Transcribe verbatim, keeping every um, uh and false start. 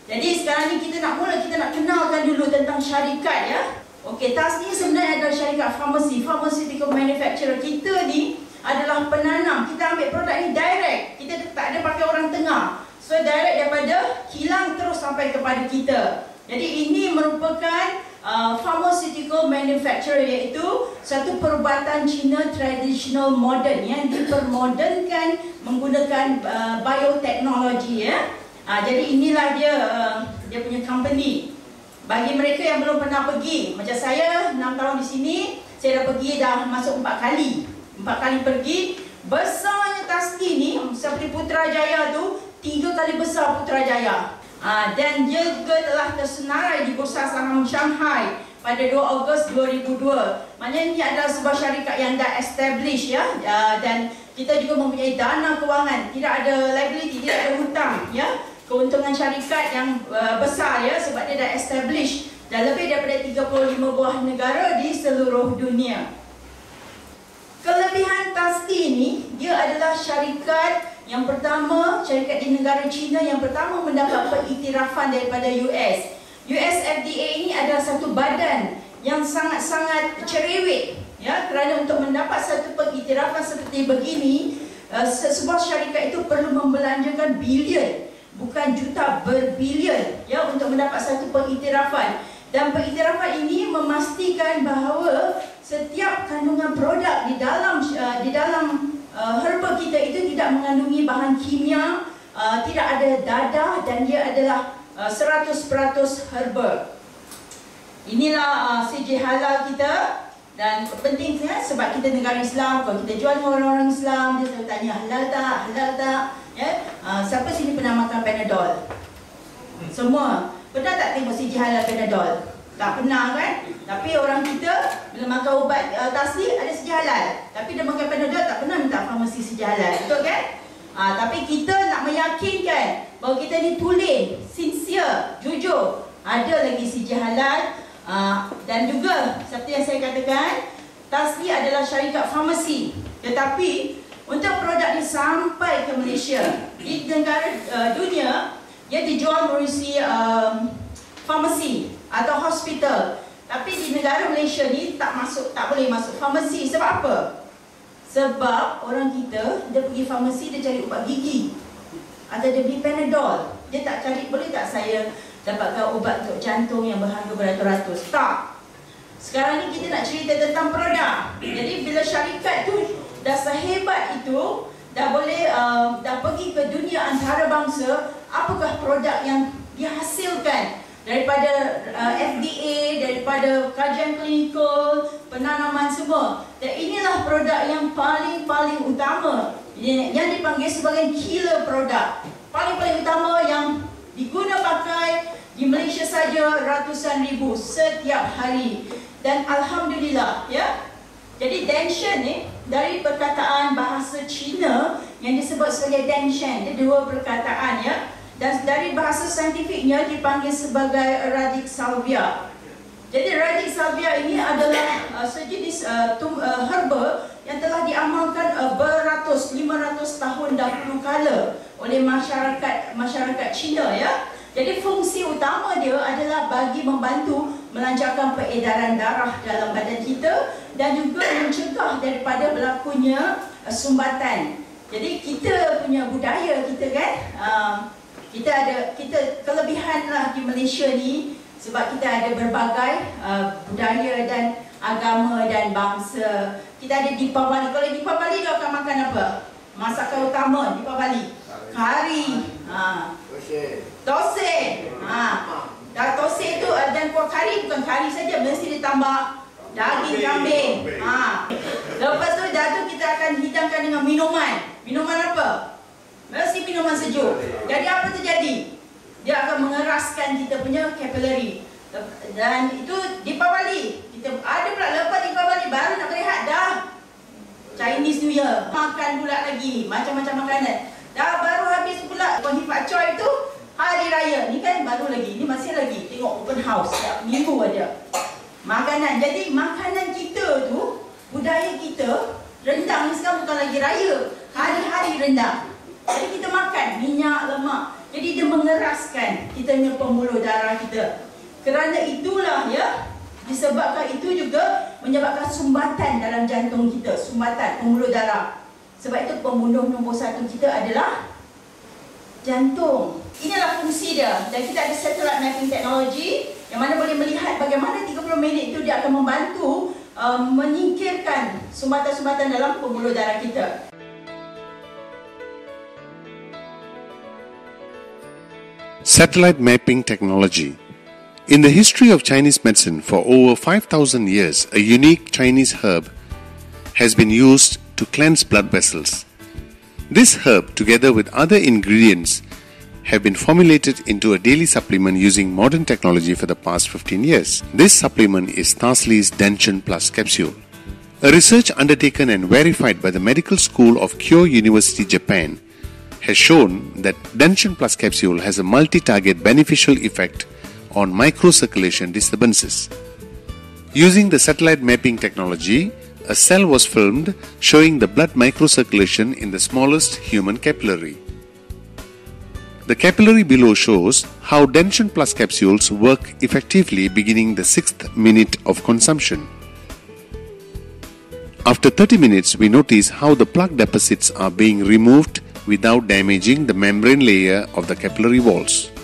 Jadi sekarang ni kita nak mula, kita nak kenalkan dulu tentang syarikat ya. Okey, Tasni sebenarnya adalah syarikat farmasi, pharmaceutical manufacturer. Kita ni adalah penanam. Kita ambil produk ni direct. Kita tak ada pakai orang tengah. So direct daripada kilang terus sampai kepada kita. Jadi ini merupakan uh, pharmaceutical manufacturer, iaitu satu perubatan Cina traditional modern yang dipermodernkan menggunakan uh, bioteknologi ya. Uh, jadi inilah dia uh, dia punya company. Bagi mereka yang belum pernah pergi, macam saya enam tahun di sini, saya dah pergi dah masuk empat kali. Empat kali pergi. Besarnya Tasni ni seperti Putrajaya tu tiga kali besar Putrajaya. Uh, dan dia juga telah tersenarai di Bursa Saham Shanghai pada dua Ogos dua ribu dua. Maknanya ini adalah sebuah syarikat yang dah establish ya, uh, dan kita juga mempunyai dana kewangan, tidak ada liability, tidak ada hutang ya. Keuntungan syarikat yang uh, besar ya, sebab dia dah establish dan lebih daripada tiga puluh lima buah negara di seluruh dunia. Kelebihan Tasni ini, dia adalah syarikat yang pertama, syarikat di negara China yang pertama mendapat pengiktirafan daripada U S. U S F D A ini adalah satu badan yang sangat-sangat cerewet ya, kerana untuk mendapat satu pengiktirafan seperti begini, uh, sebuah syarikat itu perlu membelanjakan bilion, bukan juta, berbilion ya, untuk mendapat satu pengiktirafan. Dan pengiktirafan ini memastikan bahawa setiap kandungan produk di dalam uh, di dalam uh, herba kita itu tidak mengandungi bahan kimia, uh, tidak ada dadah, dan dia adalah uh, seratus peratus herba. Inilah uh, C J halal kita. Dan penting ya, sebab kita negara Islam, kalau kita jual dengan orang-orang Islam, dia selalu tanya halal tak, halal tak ya. Uh, siapa sini pernah makan Panadol? Semua. Pernah tak tengok C J halal Panadol? Tak pernah kan? Tapi orang kita bila makan ubat uh, Tasni ada C J halal, tapi dia makan Panadol tak pernah minta farmasi C J halal. Betul kan? Uh, tapi kita nak meyakinkan bahawa kita ni tulen, sincere, jujur, ada lagi C J halal. Uh, dan juga seperti yang saya katakan, Tasni adalah syarikat farmasi, tetapi untuk produk ini sampai ke Malaysia, di negara uh, dunia, ia dijual melalui um, farmasi atau hospital. Tapi di negara Malaysia ni tak masuk, tak boleh masuk farmasi. Sebab apa? Sebab orang kita, dia pergi farmasi, dia cari ubat gigi atau dia beli Panadol. Dia tak cari, boleh tak saya dapatkan ubat untuk jantung yang berharga beratus-ratus? Tak. Sekarang ni kita nak cerita tentang produk. Jadi bila syarikat tu dah sehebat itu, dah boleh uh, dah pergi ke dunia antarabangsa, apakah produk yang dihasilkan daripada uh, F D A, daripada kajian klinikal, penanaman semua. Dan inilah produk yang paling-paling utama, yang dipanggil sebagai killer produk. Paling-paling utama yang diguna pakai di Malaysia saja ratusan ribu setiap hari. Dan alhamdulillah ya. Jadi Denshen ni dari perkataan bahasa Cina yang disebut sebagai Denshen. Dia dua perkataan ya. Dan dari bahasa saintifiknya dipanggil sebagai Radic salvia. Jadi Radic salvia ini adalah uh, sejenis uh, tum, uh, herba yang telah diamalkan uh, beratus, lima ratus tahun dahulu kala oleh masyarakat masyarakat Cina ya. Jadi fungsi utama dia adalah bagi membantu melancarkan peredaran darah dalam badan kita dan juga mencegah daripada berlakunya uh, sumbatan. Jadi kita punya budaya kita kan, uh, kita ada kita kelebihan lah di Malaysia ni, sebab kita ada berbagai uh, budaya dan agama dan bangsa. Kita ada Deepavali. Kalau Deepavali dia akan makan apa? Masakan utama Deepavali, kari. Ha. Tose. Ha. Dan tose itu dan kuah kari bukan kari saja, mesti ditambah daging kambing. Ha. Lepas tu dah tu kita akan hidangkan dengan minuman. Minuman apa? Mesti minuman sejuk. Jadi apa terjadi? Dia akan mengeraskan kita punya capillary. Dan itu Deepavali. Kita ada pula lepas Deepavali baru nak berehat dah Chinese New Year. Makan pula lagi macam-macam makanan. Dah baru habis pula Konghifat Choi tu hari raya. Ni kan baru lagi. Ni masih lagi tengok open house setiap minggu ada makanan. Jadi makanan kita tu, budaya kita, rendang ni sekarang bukan lagi raya, hari-hari rendang. Jadi kita makan minyak, lemak. Jadi Jadi dia mengeraskan kita punya pembuluh darah kita. Kerana itulah ya, disebabkan itu juga menyebabkan sumbatan dalam jantung kita, sumbatan pembuluh darah. Sebab itu pembunuh nombor satu kita adalah jantung. Inilah fungsi dia. Dan kita ada satellite mapping technology yang mana boleh melihat bagaimana tiga puluh minit itu dia akan membantu uh, menyingkirkan sumbatan-sumbatan dalam pembuluh darah kita. Satellite mapping technology. In the history of Chinese medicine for over five thousand years, a unique Chinese herb has been used to cleanse blood vessels. This herb, together with other ingredients, have been formulated into a daily supplement using modern technology for the past fifteen years. This supplement is Tasli's Denshin Plus capsule. A research undertaken and verified by the Medical School of Kyo University, Japan, has shown that Denshin Plus capsule has a multi-target beneficial effect on microcirculation disturbances. Using the satellite mapping technology, a cell was filmed showing the blood microcirculation in the smallest human capillary. The capillary below shows how Denshin Plus capsules work effectively beginning the sixth minute of consumption. After thirty minutes, we notice how the plaque deposits are being removed without damaging the membrane layer of the capillary walls.